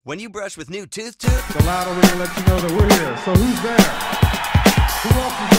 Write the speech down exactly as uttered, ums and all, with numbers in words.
When you brush with new tooth tube, The louder we're gonna let you know that we're here. So who's there? Who else is